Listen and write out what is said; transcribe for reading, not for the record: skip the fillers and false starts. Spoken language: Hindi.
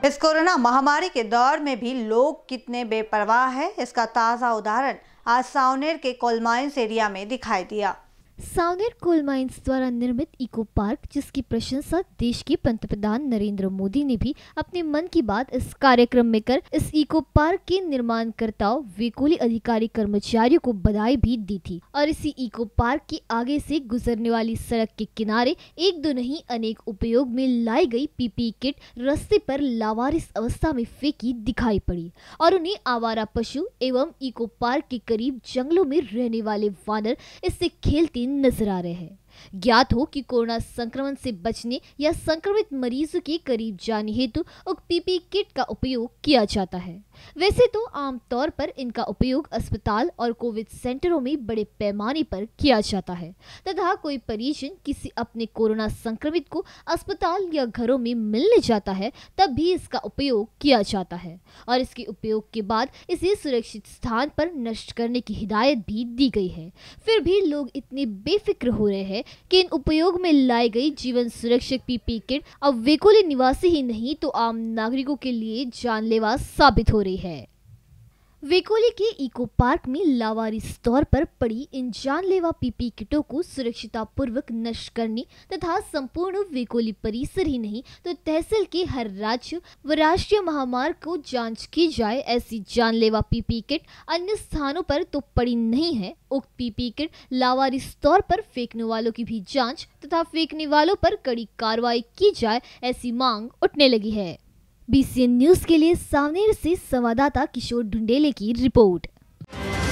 इस कोरोना महामारी के दौर में भी लोग कितने बेपरवाह हैं, इसका ताज़ा उदाहरण आज सावनेर के कोल माइंस एरिया में दिखाई दिया। सावनेर कोल माइंस द्वारा निर्मित इको पार्क, जिसकी प्रशंसा देश के पंतप्रधान नरेंद्र मोदी ने भी अपने मन की बात इस कार्यक्रम में कर इस इको पार्क के निर्माणकर्ताओं वेकोली अधिकारी कर्मचारियों को बधाई भी दी थी। और इसी इको पार्क के आगे से गुजरने वाली सड़क के किनारे एक दो नहीं अनेक उपयोग में लाई गई पीपीई किट रास्ते पर लावारिस अवस्था में फेंकी दिखाई पड़ी और उन्हें आवारा पशु एवं इको पार्क के करीब जंगलों में रहने वाले वानर इससे खेलते नजर आ रहे हैं। ज्ञात हो कि कोरोना संक्रमण से बचने या संक्रमित मरीजों के करीब जाने हेतु उक्त पीपीई किट का उपयोग किया जाता है। वैसे तो आमतौर पर इनका उपयोग अस्पताल और कोविड सेंटरों में बड़े पैमाने पर किया जाता है तथा कोई परिजन किसी अपने कोरोना संक्रमित को अस्पताल या घरों में मिलने जाता है तब भी इसका उपयोग किया जाता है और इसके उपयोग के बाद इसे सुरक्षित स्थान पर नष्ट करने की हिदायत भी दी गई है। फिर भी लोग इतने बेफिक्र हो रहे हैं कि इन उपयोग में लाई गई जीवन सुरक्षक पीपीई किट अब वेकोली निवासी ही नहीं तो आम नागरिकों के लिए जानलेवा साबित हो रही है। वेकोली के इको पार्क में लावारिस तौर पर पड़ी इन जानलेवा पीपीई किटों को सुरक्षितापूर्वक नष्ट करने तथा संपूर्ण वेकोली परिसर ही नहीं तो तहसील के हर राज्य व राष्ट्रीय महामार्ग को जांच की जाए। ऐसी जानलेवा पीपीई किट अन्य स्थानों पर तो पड़ी नहीं है। उक्त पीपीई किट लावारिस तौर पर फेंकने वालों की भी जांच तथा फेंकने वालों पर कड़ी कार्रवाई की जाए, ऐसी मांग उठने लगी है। BCN न्यूज के लिए सावनेर से संवाददाता किशोर ढुंडेले की रिपोर्ट।